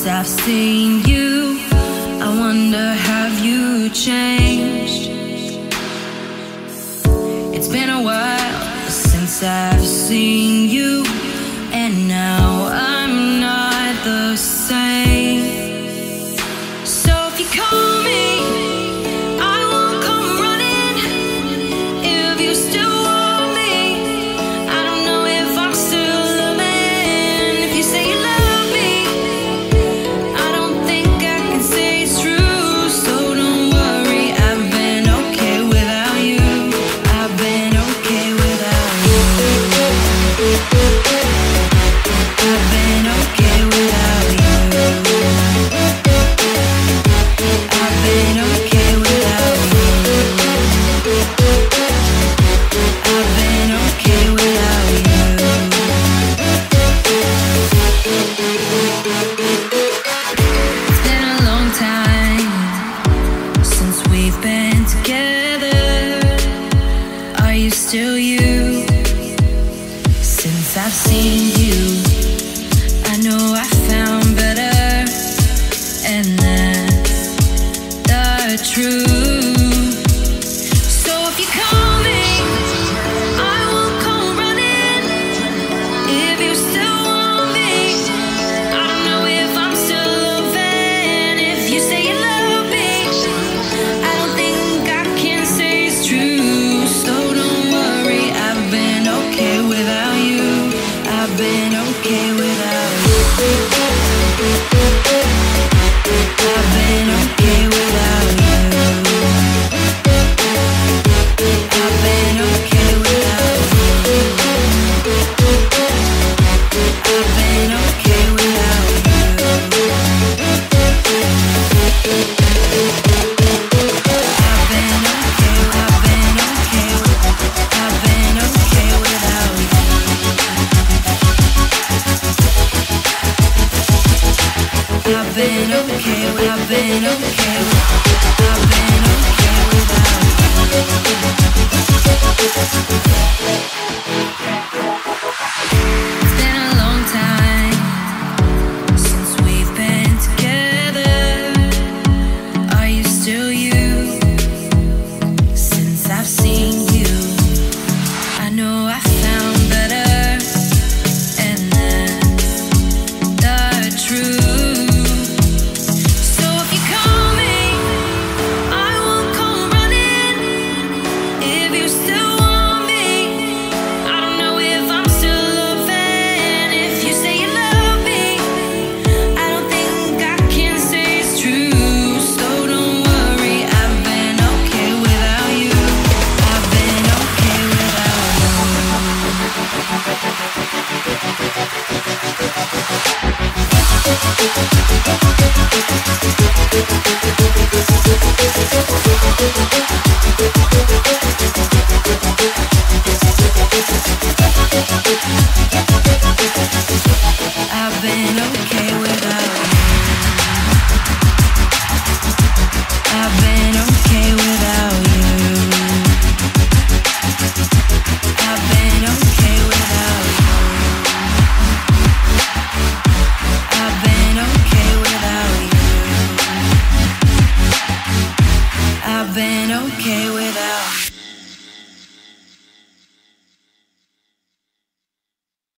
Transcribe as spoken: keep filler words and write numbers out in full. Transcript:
I've seen you, I wonder, have you changed? It's been a while since I've seen you, and now I'm not the same. So if you call me, I won't come running. If you still want me, I don't know if I'm still loving. If you say you love me, I don't think I can say it's true. So don't worry, I've been okay without you. I've been okay without you. I've been okay without you. I've been okay without you. I've been okay without you. It's been a long time since we've been together. Are you still you? Since I've seen you, I know I found better, and that's the truth. So if you call me, I will come running. If you still want me, I don't know if I'm still loving. If you say you love me, I don't think I can say it's true. So don't worry, I've been okay without you. I've been okay without you. I've been okay without you. I've been okay without you. I've been okay without you. I've been okay, I've been okay, I've been okay without you. I've been okay, I've been okay, I've been okay without you.